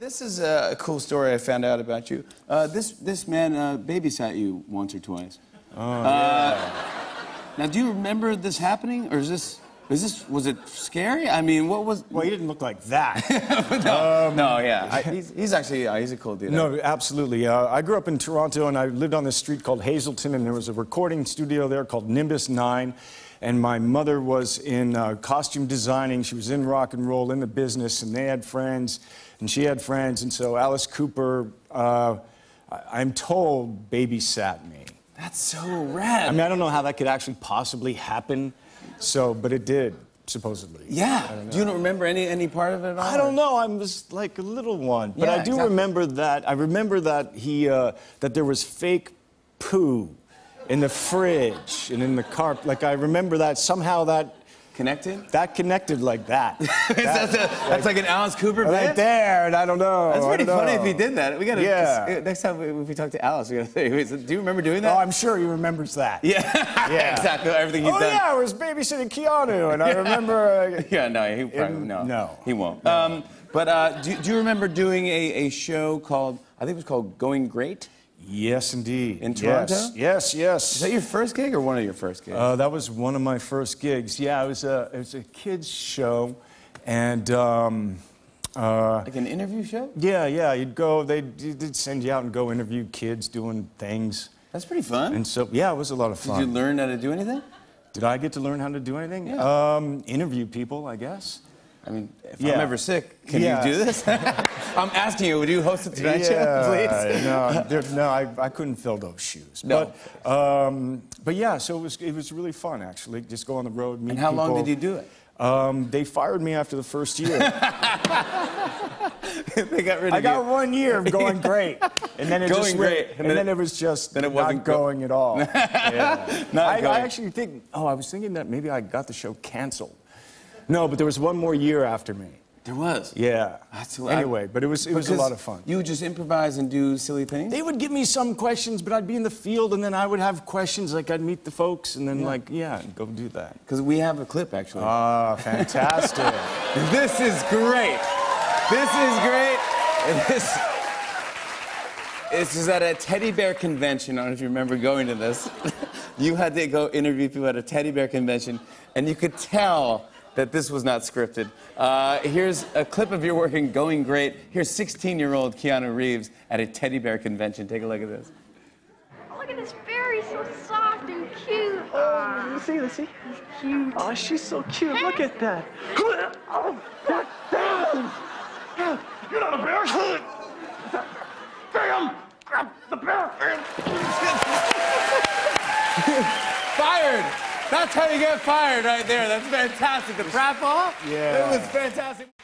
This is a cool story I found out about you. This man babysat you once or twice. Oh, yeah. Now, do you remember this happening, or was it scary? I mean, what was? Well, he didn't look like that. No, yeah. He's actually he's a cool dude. No, absolutely. I grew up in Toronto, and I lived on this street called Hazelton, and there was a recording studio there called Nimbus 9. And my mother was in costume designing. She was in rock and roll, in the business, and they had friends, and she had friends. And so Alice Cooper, I'm told, babysat me. That's so rad. I mean, I don't know how that could actually possibly happen, but it did, supposedly. Yeah. Do you not remember any part of it at all? I don't know. I was like a little one. But Yeah, I do remember that. I remember that that there was fake poo in the fridge and in the car. Like, I remember that somehow that connected? That connected like that. That's like an Alice Cooper bit? Right there, and I don't know. That's pretty funny if he did that. We gotta, next time if we talk to Alice, we gotta say, do you remember doing that? Oh, I'm sure he remembers that. Yeah, yeah. Exactly, everything he's done. Oh, yeah, I was babysitting Keanu, and I remember... yeah, no, he probably, no, he won't. No. But do you remember doing a show called, I think it was called Going Great? Yes, indeed. In Toronto? Yes. Is that your first gig or one of your first gigs? That was one of my first gigs. Yeah, it was a kids show, and like an interview show? Yeah. You'd go. They'd send you out and go interview kids doing things. That's pretty fun. And so yeah, it was a lot of fun. Did you learn how to do anything? Did I get to learn how to do anything? Yeah. Interview people, I guess. I mean, if I'm ever sick, can you do this? I'm asking you, would you host the Tonight Show, please? No, I couldn't fill those shoes. No. But yeah, so it was really fun, actually. Just go on the road, meet people. And how long did you do it? They fired me after the first year. They got rid of you. I got 1 year of going great, and then it then it was just then it wasn't not going at all. Yeah. I actually think. Oh, I was thinking that maybe I got the show canceled. No, but there was one more year after me. There was? Yeah. Anyway, but it was a lot of fun. You would just improvise and do silly things? They would give me some questions, but I'd be in the field, and then I would have questions, like I'd meet the folks, and then go do that. Because we have a clip, actually. Ah, fantastic. This is great. This is great. This is at a teddy bear convention. I don't know if you remember going to this. You had to go interview people at a teddy bear convention, and you could tell that this was not scripted. Here's a clip of your work in Going Great. Here's 16-year-old Keanu Reeves at a teddy bear convention. Take a look at this. Oh, look at this fairy, so soft and cute. Oh, let's see. She's cute. Oh, she's so cute. Look at that. Oh, you're not a bear. Bam! Grab the bear. Fired! That's how you get fired right there. That's fantastic. The pratfall? Yeah. It was fantastic.